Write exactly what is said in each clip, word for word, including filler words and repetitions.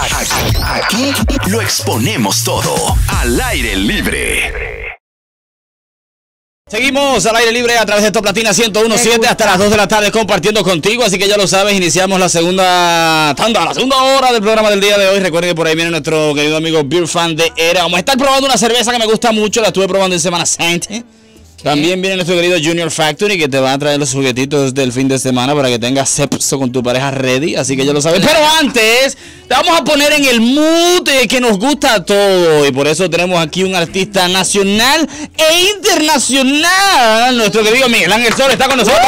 Aquí lo exponemos todo al aire libre. Seguimos al aire libre a través de Top Latina ciento uno punto siete hasta las dos de la tarde compartiendo contigo, así que ya lo sabes, iniciamos la segunda tanda, la segunda hora del programa del día de hoy. Recuerden que por ahí viene nuestro querido amigo Beer Fan de Era. Vamos a estar probando una cerveza que me gusta mucho, la estuve probando en Semana Santa. También viene nuestro querido Junior Factory que te va a traer los juguetitos del fin de semana para que tengas sexo con tu pareja ready, así que ya lo sabes. Pero antes, te vamos a poner en el mood que nos gusta todo y por eso tenemos aquí un artista nacional e internacional. Nuestro querido Miguel Ángel Sol está con nosotros.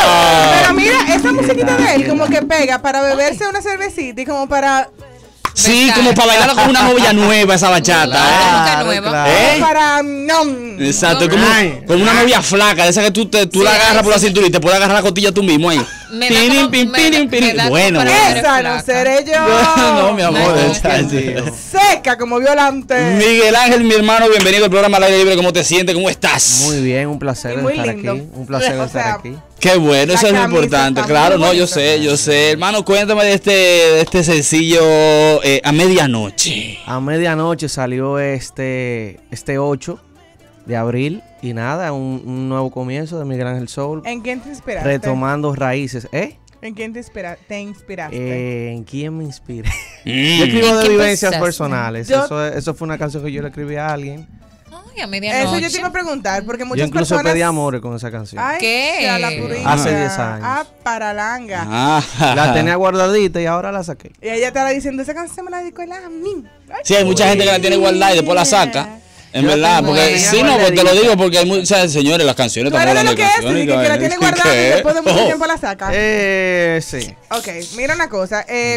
Pero mira, esa musiquita de él como que pega para beberse una cervecita y como para... Sí, como para bailar con una novia nueva esa bachata. Claro, nueva. Claro. ¿Eh? Para... No. Exacto, como, como una novia flaca, de esa que tú, te, tú sí, la agarras por la cintura y te puedes agarrar la costilla tú mismo ahí. Me da como, pin, me, pin, pin, me da bueno, como bueno. Esa no seré yo. No, mi amor, no, esa, sí. Seca como violante. Miguel Ángel, mi hermano, bienvenido al programa Al Aire Libre. ¿Cómo te sientes? ¿Cómo estás? Muy bien, un placer muy estar lindo. aquí. Un placer O estar sea, aquí. Qué bueno, eso es lo importante. Claro, no, yo sé, yo sé. Hermano, cuéntame de este, de este sencillo eh, A Medianoche. A medianoche salió este este ocho de abril y nada, un, un nuevo comienzo de Miguel Ángel Soul. ¿En quién te inspiraste? Retomando raíces, ¿eh? ¿En quién te, inspira te inspiraste? Eh, ¿En quién me inspiré? Mm. Yo escribo de ¿Qué vivencias pensaste? personales. Yo- Eso, eso fue una canción que yo le escribí a alguien. Ay, a medianoche. Eso yo te iba a preguntar, porque muchas Yo incluso personas... pedí amores con esa canción. Ay, ¿Qué? a la purina. Hace diez años. Ah, paralanga. Ah. La tenía guardadita y ahora la saqué. Y ella estaba diciendo, esa canción me la dedicó él a mí. Ay, Sí, hay mucha gente que la tiene guardada y después la saca. En Yo verdad, tengo porque la sí, tenía no, pues te lo guardadita. digo porque hay muchas señores, las canciones Tú estamos eres de hablando lo de que es, canciones. y que, que la tiene guardada y ¿Qué? después de mucho Oh. tiempo la saca. Eh, sí. Ok, mira una cosa. Eh,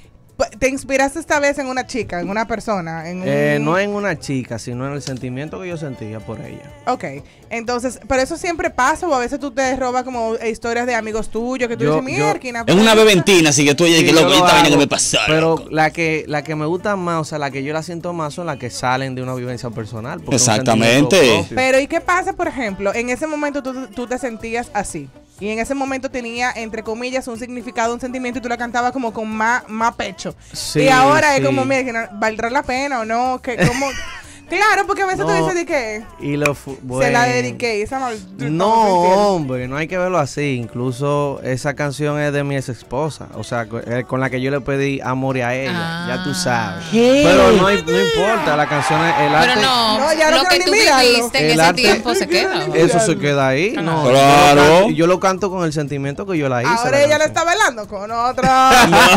¿Te inspiraste esta vez en una chica, en una persona? En un... Eh, no en una chica, sino en el sentimiento que yo sentía por ella. Ok, entonces, pero eso siempre pasa o a veces tú te robas como eh, historias de amigos tuyos que tú Yo- dices, yo- mierda. Es una beventina, así que tú oye, Sí, que yo loco, lo esta vaina que hago, me pasó. Pero loco. la que la que me gustan más, o sea, la que yo la siento más son las que salen de una vivencia personal. porque es un Exactamente. sentimiento propio. Pero ¿y qué pasa, por ejemplo? En ese momento tú, tú te sentías así. Y en ese momento tenía, entre comillas, un significado, un sentimiento y tú la cantabas como con más, más pecho. Sí, y ahora sí. es como, mira, que no- ¿valdrá la pena o no? Que, como... Claro, porque a veces tú No, dices de que Y lo fu- se la bueno. dediqué. Y esa mal- No, hombre, no hay que verlo así. Incluso esa canción es de mi ex esposa. O sea, co- eh, con la que yo le pedí amor a ella. Ah. Ya tú sabes. ¿Qué? Pero no, hay- no importa, la canción es el arte. Pero no, No, ya no lo que quiero tú ni mirarlo. viviste en El ese arte- tiempo se queda. Eso se queda ahí. No, Claro. Yo lo, canto, yo lo canto con el sentimiento que yo la hice. Ahora la ella la canción. está bailando con otra.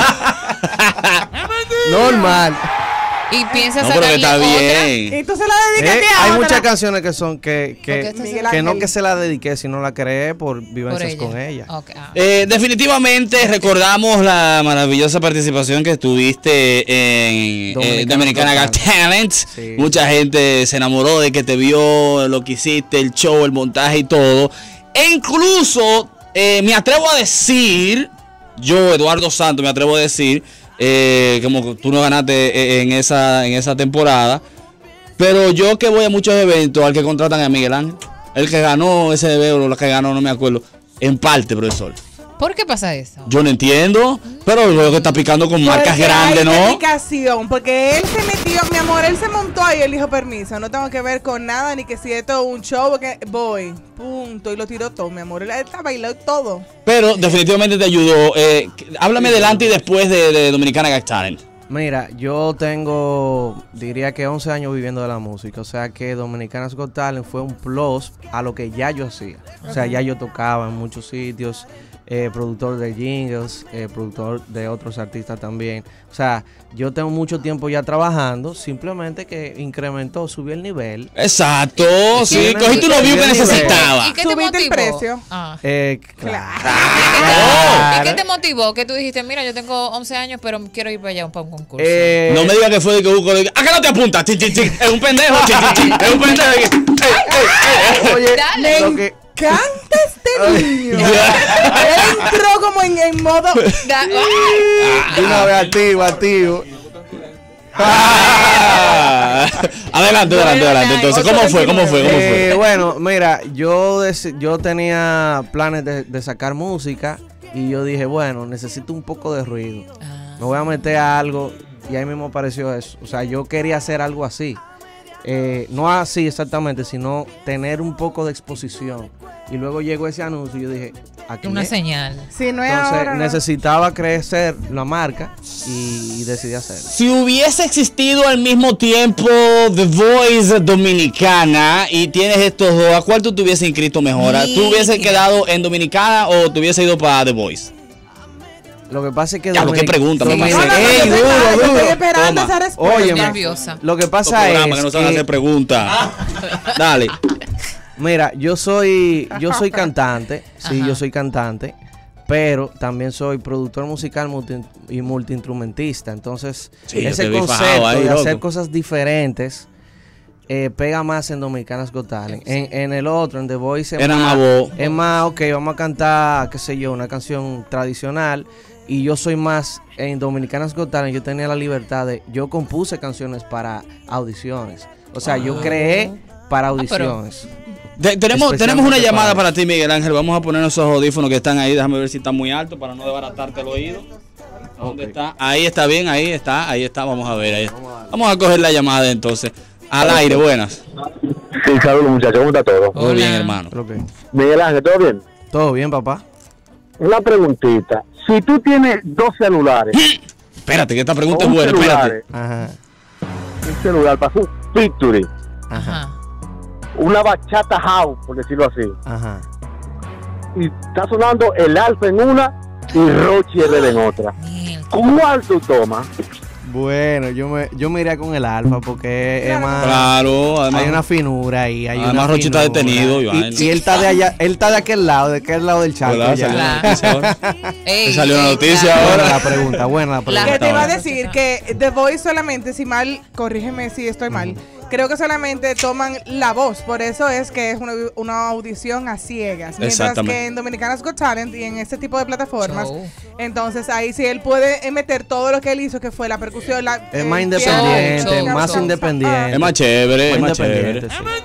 Normal. Y piensa No, pero que sacarle está otra. bien. y tú se la dedicaste Eh, a hay otra. muchas canciones que son que, Porque que, esta Miguel que no Ángel. que se la dediqué, sino la creé por Por vivencias ella. con ella. Ok, ah. Eh, definitivamente recordamos la maravillosa participación que tuviste en eh, Dominicana Dominicana Got Got Talent. Sí. Mucha gente se enamoró de que te vio, lo que hiciste, el show, el montaje y todo. E incluso eh, me atrevo a decir, yo, Eduardo Santos, me atrevo a decir, eh, como tú no ganaste eh, en esa, en esa temporada, pero yo que voy a muchos eventos, al que contratan a Miguel Ángel, el que ganó ese evento, lo que ganó, no me acuerdo, en parte, profesor. ¿Por qué pasa eso? Yo no entiendo, pero veo que está picando con marcas Porque grandes, hay ¿no? dedicación, porque él se metió, mi amor, él se montó ahí y él dijo permiso, no tengo que ver con nada, ni que si esto es un show, porque voy, punto, y lo tiró todo, mi amor, él está bailando todo. Pero definitivamente te ayudó. Eh, háblame delante y después de, de Dominicana Got Talent. Mira, yo tengo, diría que once años viviendo de la música, o sea que Dominicanas Got Talent fue un plus a lo que ya yo hacía. O sea, ya yo tocaba en muchos sitios, eh, productor de jingles, eh, productor de otros artistas también. O sea, yo tengo mucho tiempo ya trabajando, simplemente que incrementó, subió el nivel. Exacto, sí, tiene- cogiste unos views que tiene nivel. necesitaba. ¿Y qué te Subiste el motivó? precio. Ah. Eh, Claro. ¿Y qué claro. te motivó? Que tú dijiste, mira, yo tengo once años, pero quiero ir para allá para un concurso. Eh, No me digas que fue de que busco. ¿A qué no te apuntas? Chi, chi, chi. Es un pendejo, chi, chi, chi. Es un pendejo. Ey, ey, ey. Oye, Dale. lo que, Canta este niño. Él entró como en, en modo. Da- de una vez activo, activo. Ah. Adelante, adelante, adelante. Entonces, ¿cómo fue? ¿Cómo fue? ¿Cómo Eh, fue? bueno, mira, yo, dec- yo tenía planes de, de sacar música y yo dije, bueno, necesito un poco de ruido. Ah. Me voy a meter a algo y ahí mismo apareció eso. O sea, yo quería hacer algo así. Eh, no así exactamente, sino tener un poco de exposición. Y luego llegó ese anuncio y yo dije, aquí Una es. señal. Si no es Entonces ahora, no. necesitaba crecer la marca y, y decidí hacerlo. Si hubiese existido al mismo tiempo The Voice Dominicana y tienes estos dos, ¿a cuál tú te hubieses inscrito mejor? ¿Tú hubieses quedado en Dominicana o te hubieses ido para The Voice? Lo que pasa es que... Ya, lo que Dominic- pregunta, me Dominic- pasa. No, no, no, ¡Ey, yo duro, estoy- yo duro! estoy esperando Toma. esa respuesta. Óyeme, Nerviosa. lo que Estos pasa programas es que no saben que- hacer preguntas. Dale. Mira, yo soy yo soy cantante, sí, Ajá. yo soy cantante, pero también soy productor musical multi- y multiinstrumentista. Entonces, Sí, yo ese te vi fajado concepto ahí, de loco. hacer cosas diferentes eh, pega más en Dominicanas Got Talent. En, en el otro, en The Voice, es Era más voz. es más, ok, vamos a cantar, qué sé yo, una canción tradicional. Y yo soy más, en Dominicanas Got Talent, yo tenía la libertad de, yo compuse canciones para audiciones. O sea, yo creé para Ah, pero- audiciones. Te- tenemos, Especialmente tenemos una para llamada eso. para ti, Miguel Ángel. Vamos a poner esos audífonos que están ahí. Déjame ver si están muy altos para no desbaratarte el oído. ¿Dónde Ok. está? Ahí está bien, ahí está, ahí está. Vamos a ver. Ahí. Vamos a coger la llamada entonces. Al aire, buenas. Sí, saludos muchachos, ¿cómo está todo? Muy Hola. bien, hermano. Creo que- Miguel Ángel, ¿todo bien? ¿Todo bien, papá? Una preguntita. Si tú tienes dos celulares, Espérate, que esta pregunta o es un buena. celular, Espérate. Ajá, un celular para un Picture, ajá, Ajá. una bachata house, por decirlo así, ajá. y está sonando el alfa en una y Rochi Rebel en otra, Bien. ¿cuál tú tomas? Bueno, yo me, yo me iría con el alfa porque es Claro. más... Claro, además. Hay una finura ahí, hay Además, una Rochi está finura. detenido, y, Iván. y él está de allá, él está de aquel lado, de aquel lado del charco. ¿Verdad? ya. Salió una Claro. noticia ahora. Ey, Me salió una ey, noticia claro. Buena ahora. la pregunta, buena la pregunta. Que te iba a Ahora. decir que The Voice solamente, si mal, corrígeme si estoy mal, creo que solamente toman la voz, por eso es que es una, una audición a ciegas. Mientras Exactamente. que en Dominicanas Got Talent y en este tipo de plataformas, Show. entonces ahí sí él puede meter todo lo que él hizo, que fue la percusión, la, Es el más piano, independiente, show, más show. independiente. Es más chévere, es Más más chévere. independiente, sí.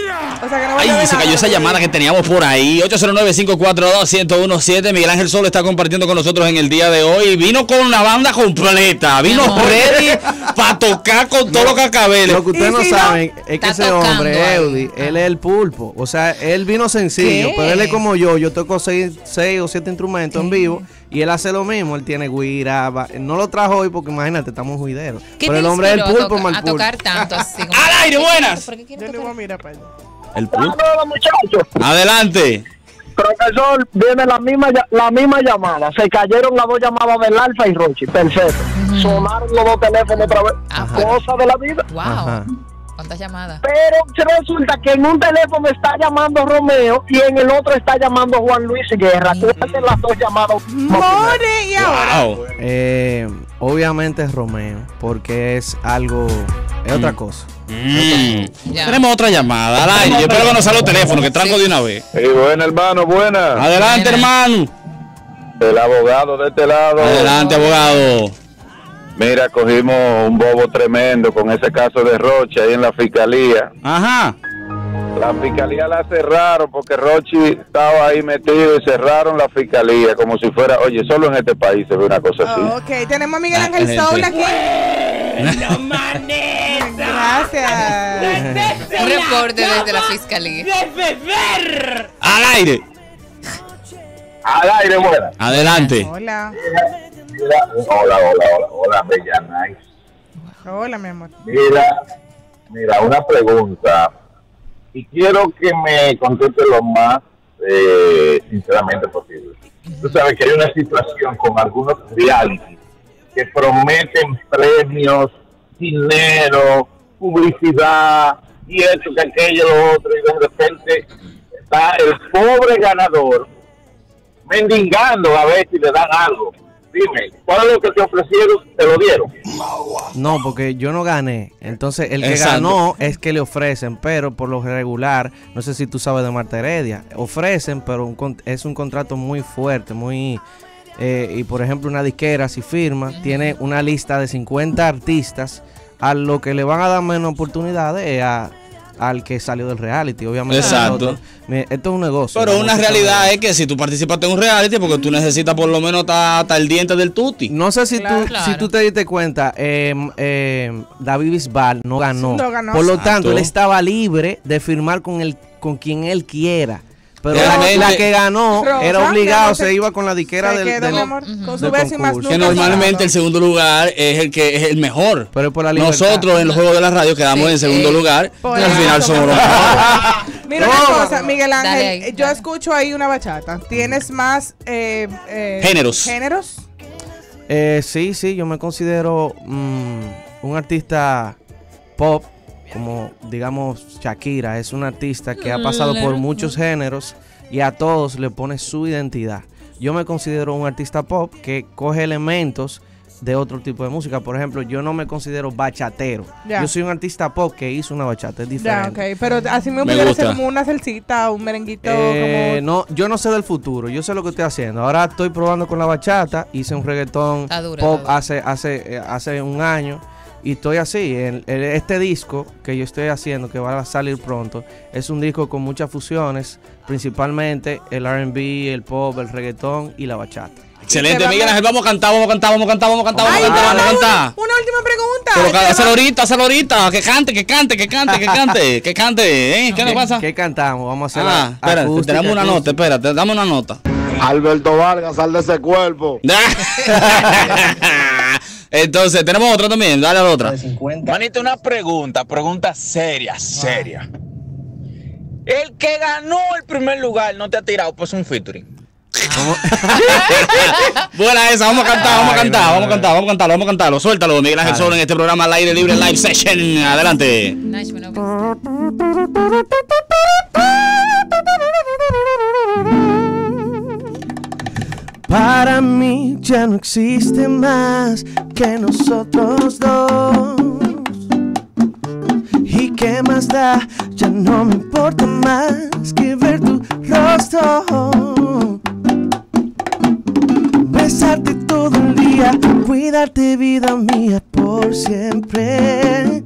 O sea que no Ay, vaya de se nada. cayó esa llamada que teníamos por ahí. ocho cero nueve, cinco cuatro dos, uno cero uno siete. Miguel Ángel Solo está compartiendo con nosotros en el día de hoy. Vino con una banda completa. Vino No. ready para tocar con todo lo que acabe. Lo que ustedes Y no si no, saben es que está ese tocando hombre, ahí. Eudi, él es el pulpo. O sea, él vino sencillo, ¿Qué? pero él es como yo. Yo toco seis, seis o siete instrumentos en vivo y él hace lo mismo. Él tiene guira. va- No lo trajo hoy porque imagínate, estamos juideros. ¿Qué Pero te el hombre es el inspiró a pulpo, toca- mal a pulpo. tocar tanto así? como- ¡Al aire, buenas! ¿Por qué quiere Yo le voy a tocar? mirar para allá. El pulpo. Saludos muchachos, Adelante. profesor, viene la misma ll- la misma llamada, se cayeron las dos llamadas del alfa y Rochi, perfecto, sonaron los dos teléfonos otra vez, Ah, cosa de la vida. Wow. Ajá. ¿Cuántas llamadas? Pero resulta que en un teléfono está llamando Romeo y en el otro está llamando Juan Luis Guerra. Tú haces las dos llamadas. More y ahora. Wow. Eh, obviamente es Romeo, porque es algo, es otra cosa. Mm. Ya. Tenemos otra llamada. Al aire. Yo espero que no salga el teléfono, que tranco de una vez. Y bueno, hermano, buena. Adelante, Buena. hermano. El abogado de este lado. Adelante, abogado. Mira, cogimos un bobo tremendo con ese caso de Rochi ahí en la fiscalía. Ajá. La fiscalía la cerraron porque Rochi estaba ahí metido y cerraron la fiscalía como si fuera, oye, solo en este país se ve una cosa así. Oh, ok, tenemos a Miguel Ah, Ángel eh, Soul sí. aquí. Gracias. Un reporte desde la fiscalía. Al aire. Al aire, buena. Adelante. Hola. Hola, hola, hola, hola, bella nice. Hola, mi amor. Mira, mira, una pregunta. Y quiero que me conteste lo más eh, sinceramente posible. Tú sabes que hay una situación con algunos reality que prometen premios, dinero, publicidad, y esto, que aquello, lo otro, y de repente está el pobre ganador mendigando a ver si le dan algo. Dime, ¿cuál es lo que te ofrecieron? ¿Te lo dieron? No, porque yo no gané. Entonces, el que Exacto. ganó es que le ofrecen, pero por lo regular, no sé si tú sabes de Marta Heredia, ofrecen, pero un con- es un contrato muy fuerte, muy... eh, y por ejemplo, una disquera, si firma, tiene una lista de cincuenta artistas, a lo que le van a dar menos oportunidades es a, al que salió del reality, obviamente. Exacto. Nosotros, mire, esto es un negocio. Pero una música realidad no- es que si tú participaste en un reality, porque tú necesitas por lo menos hasta el diente del tuti. No sé si, Claro. tú, Claro. si tú te diste cuenta, eh, eh, David Bisbal no ganó. No ganó. Por lo Exacto. tanto, él estaba libre de firmar con el con quien él quiera. Pero Realmente- la, la que ganó Rosa, era mi obligado, amor, se se- iba con la diquera Se del, quedó, del- mi amor, con su del vez y más concurso. Que nunca normalmente el ganado. segundo lugar es el que es el mejor. Pero por la libertad. Nosotros en los juegos de la radio quedamos Sí, en segundo eh, lugar y por al final eso. somos los mejores. Mira No. una cosa, Miguel Dale Ángel, ahí, yo dale. escucho ahí una bachata. ¿Tienes más eh, eh, Géneros. géneros? Eh, sí, sí, yo me considero mm, un artista pop, como digamos Shakira, es un artista que ha pasado por muchos géneros y a todos le pone su identidad. Yo me considero un artista pop que coge elementos de otro tipo de música. Por ejemplo, yo no me considero bachatero. Ya. Yo soy un artista pop que hizo una bachata, es Ya, diferente. ok. Pero así me Me pudiera gusta. ser como una salsita, un merenguito, Eh, como... no, yo no sé del futuro, yo sé lo que estoy haciendo. Ahora estoy probando con la bachata, hice un reggaetón Está dura, pop está dura. hace hace eh, hace un año y estoy así. El- el- este disco que yo estoy haciendo, que va a salir pronto, es un disco con muchas fusiones, principalmente el R and B, el pop, el reggaetón y la bachata. Excelente, Y te Miguel vamos- Ángel. Vamos a cantar, vamos a cantar, vamos a cantar, vamos a cantar, Ay, vamos a cantar, pero vamos a una, cantar. una última pregunta. Pero Este, hazlo va- ahorita, hazlo ahorita. Que cante, que cante, que cante, que cante, que cante. ¿Eh? ¿Qué nos pasa? ¿Qué cantamos? Vamos a hacer Ah, la espérate, acústica, tenemos una acústica. nota, espérate, dame una nota. Alberto Vargas, sal de ese cuerpo. Entonces, tenemos otra también, dale a la otra. Manito, una pregunta, pregunta seria, seria. El que ganó el primer lugar no te ha tirado, pues un featuring. Buena esa, vamos a cantar, vamos a Ay, cantar, no, vamos a no. cantar, vamos a cantarlo, vamos a cantarlo. Suéltalo, Miguel Ángel Dale. Solo en este programa al aire libre live session. Adelante. Nice, bueno, pues. Para mí ya no existe más que nosotros dos. ¿Y qué más da? Ya no me importa más que ver tu rostro. Besarte todo el día, cuidarte vida mía por siempre.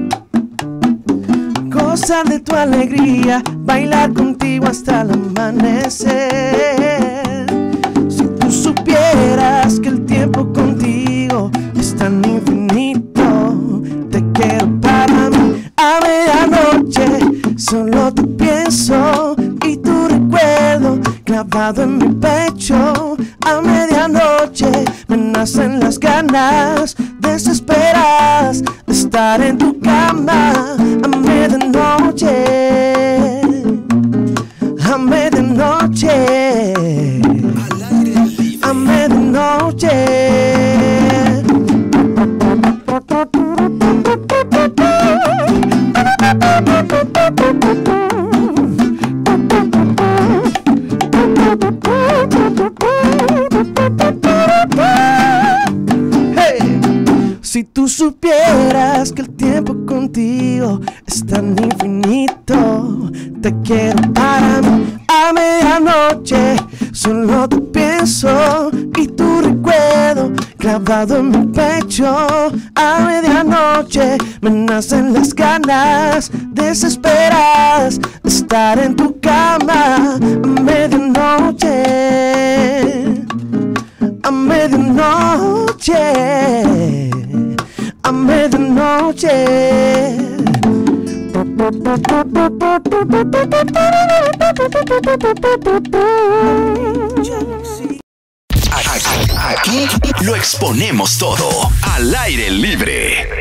Gozar de tu alegría, bailar contigo hasta el amanecer. Si tú supieras que el tiempo contigo es tan infinito, te quiero para mí. A medianoche solo te pienso y tu recuerdo clavado en mi pecho. A medianoche me nacen las ganas desesperadas de estar en tu cama. A medianoche, a medianoche, a medianoche. Hey. Si tú supieras que el tiempo contigo es tan infinito, te quiero para mí. A medianoche solo te pienso y tu recuerdo clavado en mi pecho. A medianoche me nacen las ganas desesperadas de estar en tu cama. A medianoche, a medianoche, a medianoche. Aquí lo exponemos todo al aire libre.